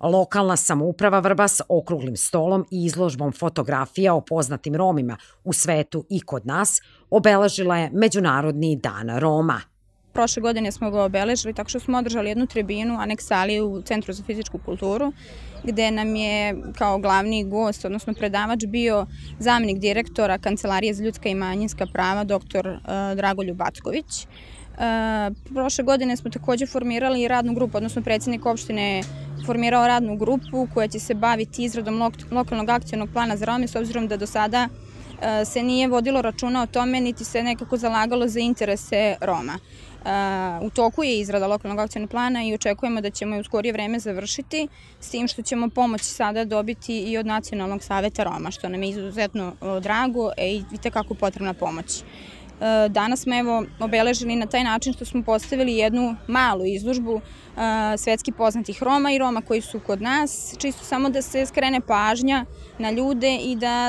Lokalna samouprava Vrbas okruglim stolom i izložbom fotografija o poznatim Romima u svetu i kod nas obeležila je Međunarodni dan Roma. Prošle godine smo ga obeležili tako što smo održali jednu tribinu, aneksaliju u Centru za fizičku kulturu, gde nam je kao glavni gost, odnosno predavač, bio zamenik direktora Kancelarije za ljudska i manjinska prava, dr. Dragoljub Backović. Prošle godine smo takođe formirali radnu grupu, odnosno predsjednik opštine je formirao radnu grupu koja će se baviti izradom lokalnog akcionog plana za Rome, s obzirom da do sada se nije vodilo računa o tome, niti se nekako zalagalo za interese Roma. U toku je izrada lokalnog akcionog plana i očekujemo da ćemo je u skorije vreme završiti, s tim što ćemo pomoć sada dobiti i od Nacionalnog saveta Roma, što nam je izuzetno drago i itekako potrebna pomoć. Danas smo obeležili na taj način što smo postavili jednu malu izložbu svetski poznatih Roma i Roma koji su kod nas, čisto samo da se skrene pažnja na ljude i da,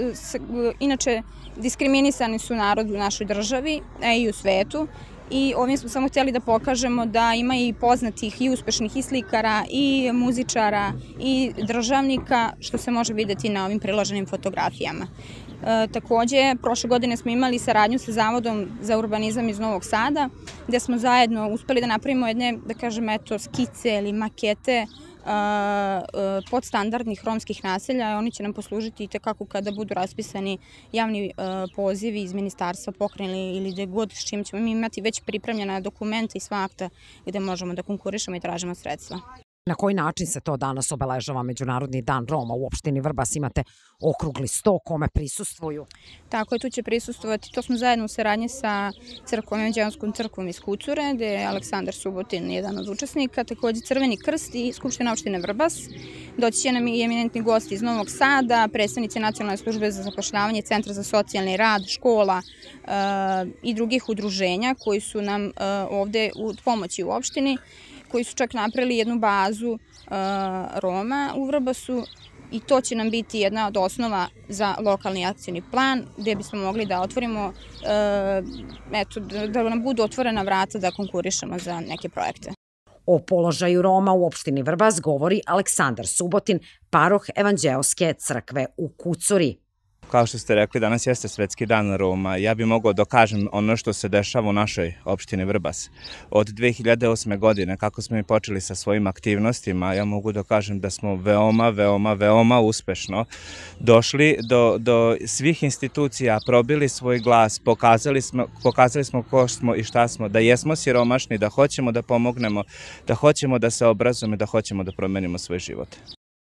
inače, diskriminisani su narod u našoj državi, a i u svetu. I ovim smo samo htjeli da pokažemo da ima i poznatih i uspešnih i slikara i muzičara i državnika, što se može videti na ovim priloženim fotografijama. Takođe, prošle godine smo imali saradnju sa Zavodom za urbanizam iz Novog Sada, gde smo zajedno uspeli da napravimo jedne, da kažem, skice ili makete podstandardnih romskih naselja. Oni će nam poslužiti i tekako kada budu raspisani javni pozivi iz ministarstva, pokrajine ili gde god, s čim ćemo mi imati već pripremljena dokumenta i sva akta gde možemo da konkurišemo i tražimo sredstva. Na koji način se to danas obeležava Međunarodni dan Roma? U opštini Vrbas imate okrugli sto kome prisustvuju. Tako je, tu će prisustvovati. To smo zajedno u saradnji sa Evanđeonskom crkvom iz Kucure, gde je Aleksandar Subotin jedan od učesnika, takođe Crveni krst i Skupština opštine Vrbas. Doći će nam i eminentni gosti iz Novog Sada, predstavnici Nacionalne službe za zapošljavanje, Centra za socijalni rad, škola i drugih udruženja koji su nam ovde u pomoći u opštini, koji su čak napravili jednu bazu Roma u Vrbasu i to će nam biti jedna od osnova za lokalni akcioni plan gde bismo mogli da otvorimo, da nam budu otvorena vrata da konkurišemo za neke projekte. O položaju Roma u opštini Vrbas govori Aleksandar Subotin, paroh Evanđeoske crkve u Kucuri. Kao što ste rekli, danas jeste Svetski dan Roma. Ja bih mogao da kažem ono što se dešava u našoj opštini Vrbas. Od 2008. godine, kako smo i počeli sa svojim aktivnostima, ja mogu da kažem da smo veoma uspešno došli do svih institucija, probili svoj glas, pokazali smo ko smo i šta smo, da jesmo siromašni, da hoćemo da pomognemo, da hoćemo da se obrazujemo, da hoćemo da promenimo svoj život.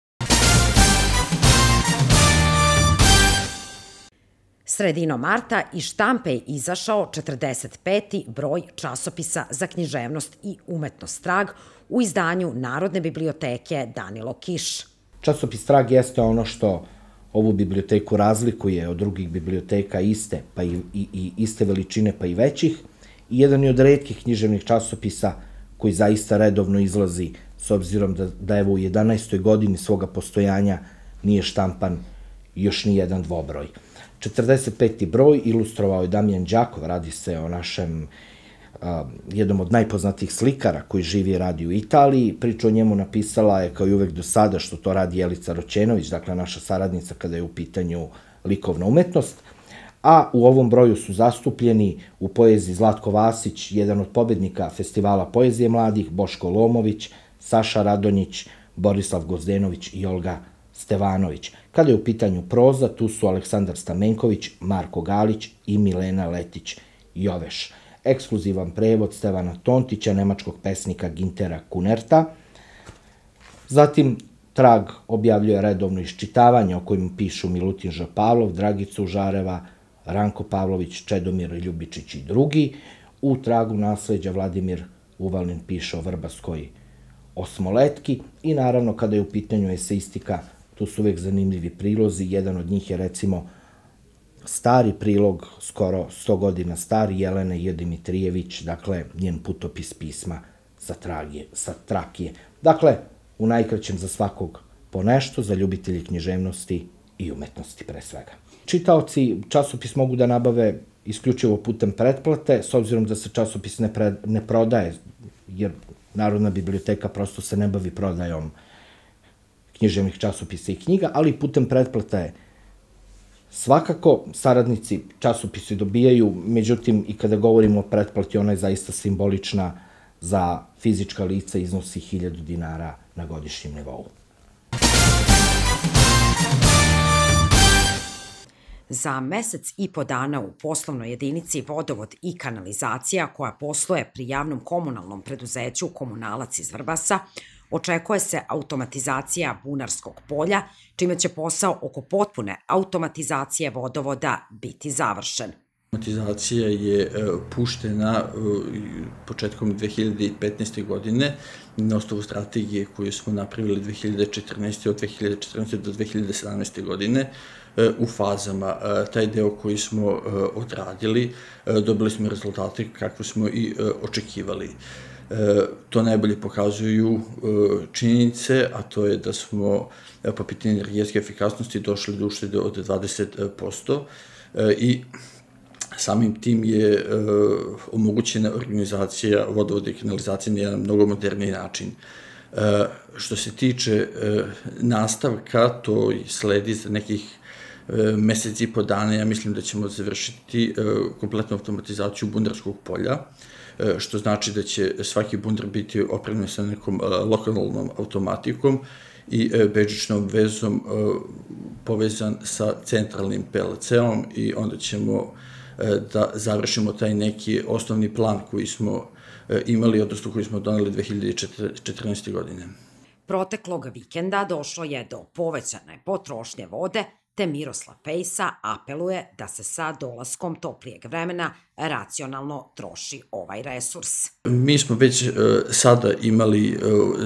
Sredinom marta iz štampe je izašao 45. broj časopisa za književnost i umetnost Trag u izdanju Narodne biblioteke Danilo Kiš. Časopis Trag jeste ono što ovu biblioteku razlikuje od drugih biblioteka iste, pa i iste veličine, pa i većih, i jedan je od retkih književnih časopisa koji zaista redovno izlazi, s obzirom da evo u 11. godini svoga postojanja nije štampan još ni jedan dvobroj. 45. broj ilustrovao je Damjan Đakov, radi se o našem jednom od najpoznatijih slikara koji živi i radi u Italiji. Priču o njemu napisala je, kao i uvek do sada, što to radi Jelica Roćenović, dakle naša saradnica kada je u pitanju likovna umetnost. A u ovom broju su zastupljeni u poeziji Zlatko Vasić, jedan od pobednika Festivala poezije mladih, Boško Lomović, Saša Radonjić, Borislav Gozdenović i Olga Stevanović. Kada je u pitanju proza, tu su Aleksandar Stamenković, Marko Galić i Milena Letić-Joveš. Ekskluzivan prevod Stevana Tontića, nemačkog pesnika Gintera Kunerta. Zatim Trag objavljuje redovno iščitavanje o kojim pišu Milutin Žapavlov, Dragica Užareva, Ranko Pavlović, Čedomir Ljubičić i drugi. U Tragu nasleđa Vladimir Uvalnin piše o Vrbaskoj osmoletki i naravno kada je u pitanju eseistika, tu su uvek zanimljivi prilozi. Jedan od njih je recimo stari prilog, skoro 100 godina stari, Jelene J. Dimitrijević, dakle njen putopis pisma sa Trakije. Dakle, u najkraćem za svakog po nešto, za ljubitelji književnosti i umetnosti pre svega. Čitaoci časopis mogu da nabave isključivo putem pretplate, s obzirom da se časopis ne prodaje, jer Narodna biblioteka prosto se ne bavi prodajom književnih časopisa i knjiga, ali i putem pretplata je svakako saradnici časopisi dobijaju, međutim i kada govorimo o pretplati, ona je zaista simbolična za fizička lica, iznosi 1000 dinara na godišnjem nivou. Za mesec i po dana u poslovnoj jedinici Vodovod i kanalizacija koja posluje pri javnom komunalnom preduzeću Komunalac iz Vrbasa očekuje se automatizacija Bunarskog polja, čime će posao oko potpune automatizacije vodovoda biti završen. Automatizacija je puštena početkom 2015. godine na osnovu strategije koju smo napravili 2014. od 2014. do 2017. godine u fazama. Taj deo koji smo odradili, dobili smo rezultate kakve smo i očekivali. To najbolje pokazuju činjenice, a to je da smo po pitanju energetske efikasnosti došli do uštede od 20% i samim tim je omogućena organizacija vodovoda i kanalizacije na jedan mnogo moderniji način. Što se tiče nastavka, to sledi za nekih mesec i po dana, ja mislim da ćemo završiti kompletnu automatizaciju bundarskog polja, što znači da će svaki bundar biti opremljen sa nekom lokalnom automatikom i bežičnom vezom povezan sa centralnim PLC-om i onda ćemo da završimo taj neki osnovni plan koji smo imali, odnosno koji smo doneli 2014. godine. Proteklog vikenda došlo je do povećane potrošnje vode, te Miroslav Pejsa apeluje da se sa dolaskom toplijeg vremena racionalno troši ovaj resurs. Mi smo već sada imali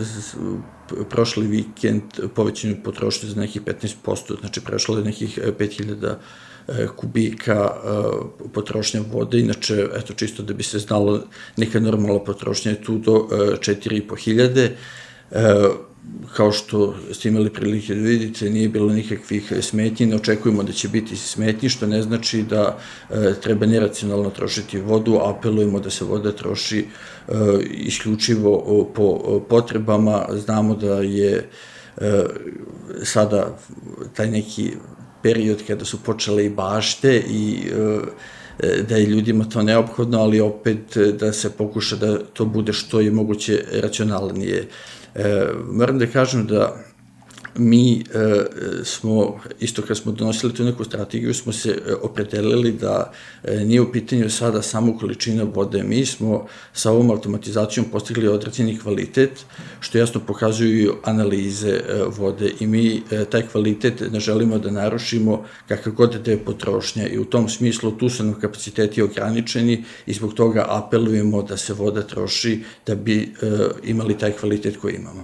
prošli vikend povećanju potrošnje za nekih 15%, znači prešlo je nekih 5000 kubika potrošnja vode, inače, eto, čisto da bi se znalo, neka normalna potrošnja je tu do 4500. Kao što ste imali prilike da vidite, nije bilo nikakvih smetnji, ne očekujemo da će biti smetnji, što ne znači da treba neracionalno trošiti vodu, apelujemo da se voda troši isključivo po potrebama. Znamo da je sada taj neki period kada su počele i bašte i da je ljudima to neophodno, ali opet da se pokuša da to bude što je moguće racionalnije. Moram da kažem da mi smo, isto kad smo donosili tu neku strategiju, smo se opredelili da nije u pitanju sada samo količina vode. Mi smo sa ovom automatizacijom postigli određeni kvalitet, što jasno pokazuju analize vode i mi taj kvalitet ne želimo da narušimo kakav god da je potrošnja i u tom smislu tu su nam kapaciteti ograničeni i zbog toga apelujemo da se voda troši da bi imali taj kvalitet koji imamo.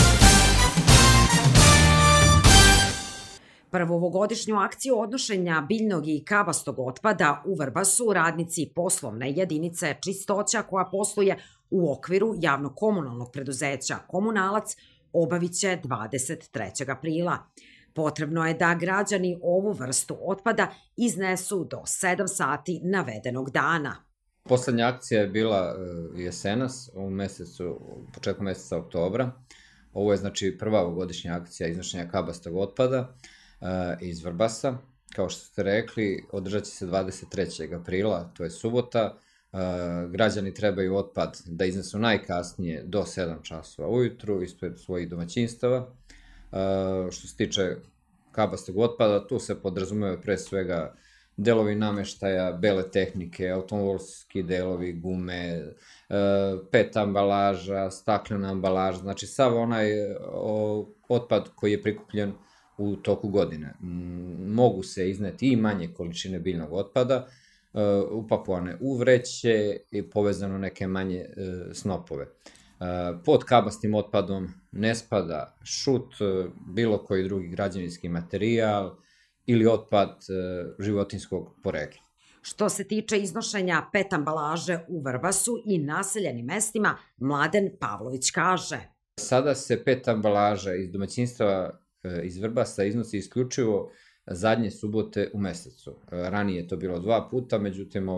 Prvogodišnju akciju odnošenja biljnog i kabastog otpada u Vrbasu radnici poslovne jedinice Čistoća koja posluje u okviru javno-komunalnog preduzeća Komunalac obavit će 23. aprila. Potrebno je da građani ovu vrstu otpada iznesu do 7 sati navedenog dana. Poslednja akcija je bila jesenas, početkom meseca oktobra. Ovo je znači prva ovogodišnja akcija iznošenja kabastog otpada iz Vrbasa. Kao što ste rekli, održat će se 23. aprila, to je subota. Građani trebaju otpad da iznesu najkasnije do 7 časova ujutru ispred svojih domaćinstava. Što se tiče kabastog otpada, tu se podrazumeva pre svega delovi nameštaja, bele tehnike, automobilski delovi, gume, PET ambalaža, staklena ambalaža, znači sav onaj otpad koji je prikupljen u toku godine. Mogu se izneti i manje količine biljnog otpada, upakovane u vreće i povezano neke manje snopove. Pod kabastnim otpadom ne spada šut, bilo koji drugi građevinski materijal ili otpad životinjskog porekla. Što se tiče iznošenja PET ambalaže u Vrbasu i naseljenim mestima, Mladen Pavlović kaže: Sada se PET ambalaža iz domaćinstava iz Vrbasa iznosi isključivo zadnje subote u mesecu. Ranije je to bilo 2 puta, međutim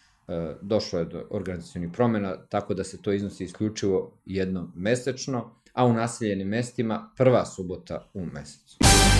došlo je do organizacionih promena, tako da se to iznosi isključivo jednom mesečno, a u naseljenim mestima prva subota u mesecu.